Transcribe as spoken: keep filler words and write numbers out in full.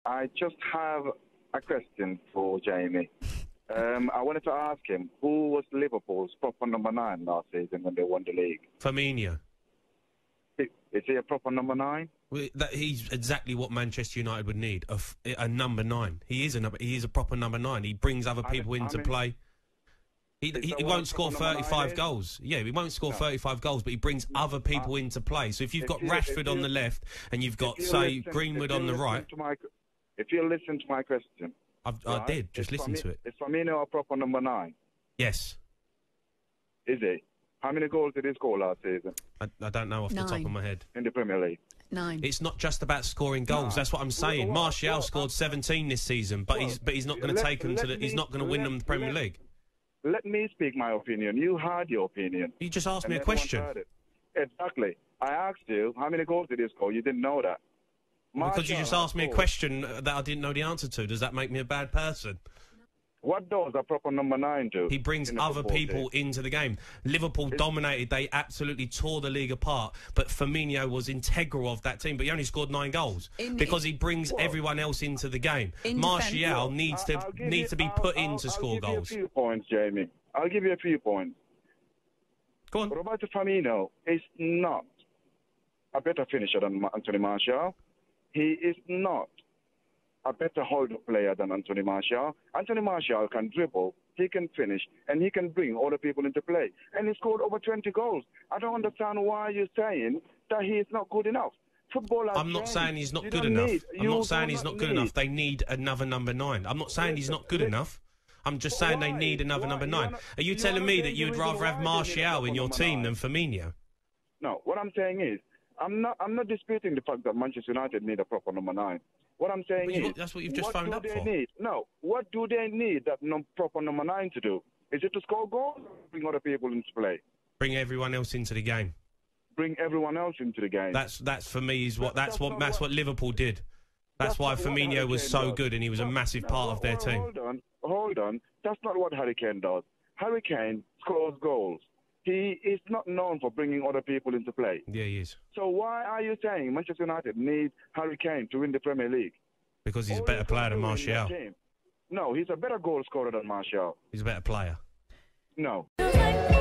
I just have a question for Jamie. Um, I wanted to ask him, who was Liverpool's proper number nine last season when they won the league? Firmino. Is he a proper number nine? Well, that, he's exactly what Manchester United would need, a, f a number nine. He is a number, he is a proper number nine. He brings other people I mean, into I mean, play. He, he, he won't score thirty-five goals. Yeah, he won't score no. thirty-five goals, but he brings other people uh, into play. So if you've if got you, Rashford you, on the left and you've got, say, listen, Greenwood on the right... My, if you listen to my question... I've, right, I did, just listen Firmino, to it. Is Firmino a proper number nine? Yes. Is he? How many goals did he score last season? I, I don't know off Nine. the top of my head. In the Premier League? Nine. It's not just about scoring goals. Nine. That's what I'm saying. Well, well, Martial well, scored seventeen this season, but well, he's but he's not going to take them to the. Me, he's not going to win them the Premier let, League. Let me speak my opinion. You had your opinion. You just asked me a question. Exactly. I asked you how many goals did he score. You didn't know that. Martial because you just asked me a question that I didn't know the answer to. Does that make me a bad person? What does a proper number nine do? He brings other people team? into the game. Liverpool it's dominated. They absolutely tore the league apart. But Firmino was integral of that team. But he only scored nine goals in, because he brings well, everyone else into the game. In Martial well, needs to needs you, to be put I'll, in to I'll, score I'll give goals. You a few points, Jamie. I'll give you a few points. Go on. Roberto Firmino is not a better finisher than Anthony Martial. He is not a better hold-up player than Anthony Martial. Anthony Martial can dribble, he can finish, and he can bring other people into play. And he scored over twenty goals. I don't understand why you're saying that he is not good enough. Football I'm not saying he's not good enough. I'm not saying he's not good enough. They need another number nine. I'm not saying he's not good enough. I'm just saying they need another number nine. Are you telling me that you'd rather have Martial in your team than Firmino? No, what I'm saying is, I'm not, I'm not disputing the fact that Manchester United need a proper number nine. What I'm saying you, is... That's what you've just what phoned do up they for. Need? No, what do they need that no, proper number nine to do? Is it to score goals or bring other people into play? Bring everyone else into the game. Bring everyone else into the game. That's, that's for me, is what, that's, that's what that's what, what Liverpool did. That's, that's why Firmino was so does. good and he was a massive no, part no, of their hold, team. Hold on, hold on. That's not what Harry Kane does. Harry Kane scores goals. He is not known for bringing other people into play. Yeah, he is. So why are you saying Manchester United need Harry Kane to win the Premier League? Because he's All a better player than Martial. No, he's a better goal scorer than Martial. He's a better player. No.